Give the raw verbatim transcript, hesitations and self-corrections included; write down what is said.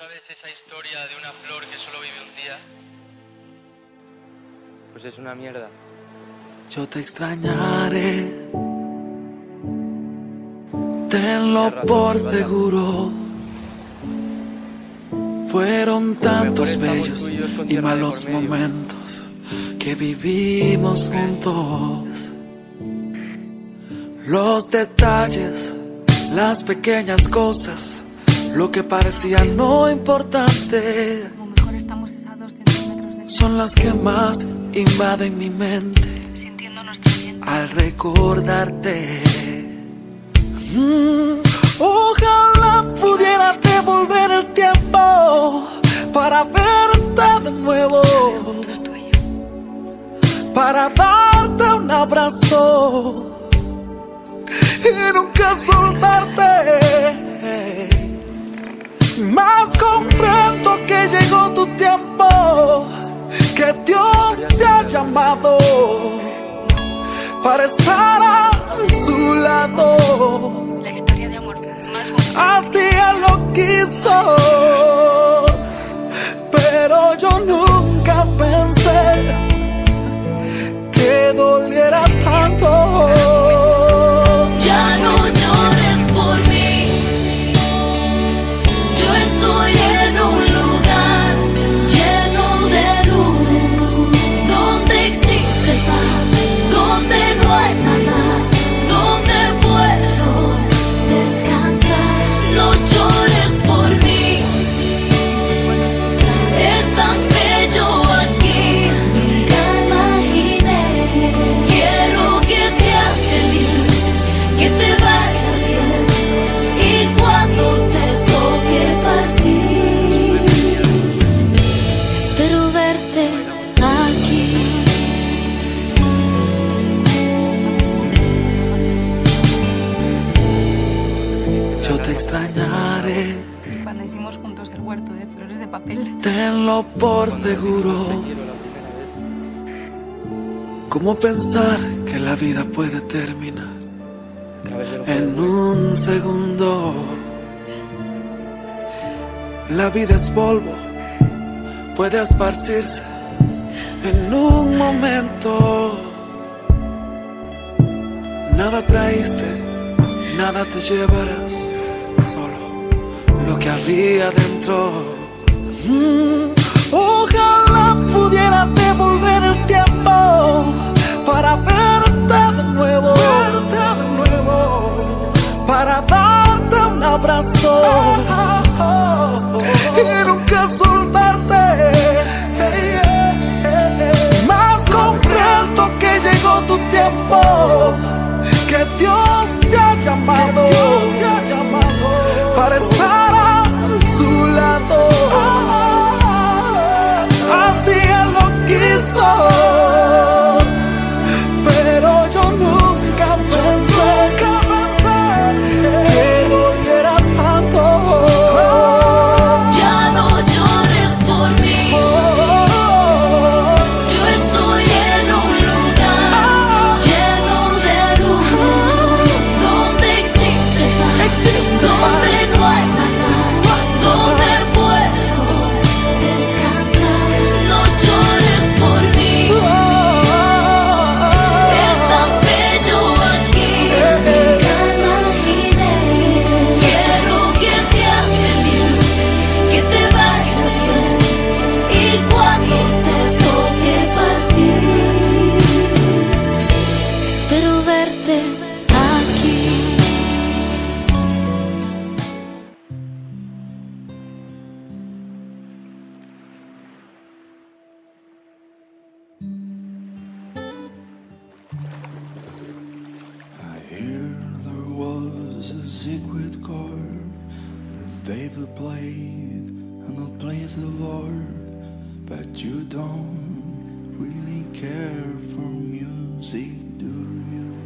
sabes esa historia de una flor que solo vive un día? Pues es una mierda. Yo te extrañaré, tenlo por seguro. Fueron tantos bellos y malos momentos que vivimos juntos. Los detalles, las pequeñas cosas, lo que parecía no importante, son las que más invaden mi mente al recordarte. Mm, ojalá pudiera devolver el tiempo para verte de nuevo, para darte un abrazo y nunca soltarte. Mas comprendo que llegó tu tiempo, que Dios te ha llamado para estar a su lado. La historia de amor más Así Él lo quiso, pero yo nunca pensé que doliera tanto. Ya no llores por mí, yo estoy en un lugar lleno de luz, donde existe paz, donde no hay nada, donde puedo descansar. No llores por mí, es tan bello aquí, nunca imaginé. Quiero que seas feliz, que te vaya bien, y cuando te toque partir, espero verte aquí. Yo te extrañaré, cuando hicimos juntos el huerto de flores de papel. tenlo por seguro. ¿Cómo pensar que la vida puede terminar en un segundo? La vida es polvo, puede esparcirse en un momento. Nada traíste, nada te llevarás, solo lo que había dentro. Mm, ojalá pudiera devolver el tiempo para verte de nuevo, verte de nuevo, para darte un abrazo y nunca soltarte. Mas comprendo que llegó tu tiempo, que Dios te ha llamado para estar a su lado. Así Él lo quiso, pero yo nunca pensé que doliera tanto. Ya no llores por mí, yo estoy en un lugar lleno de luz, donde existe paz, donde no hay nada, donde puedo descansar. No llores por mí, es tan bello aquí, nunca imaginé. Quiero que seas feliz, que te vaya bien, y cuando te toque partir, espero verte aquí. I hear there was a secret chord that David played in a place of art, but you don't really care for music, do you?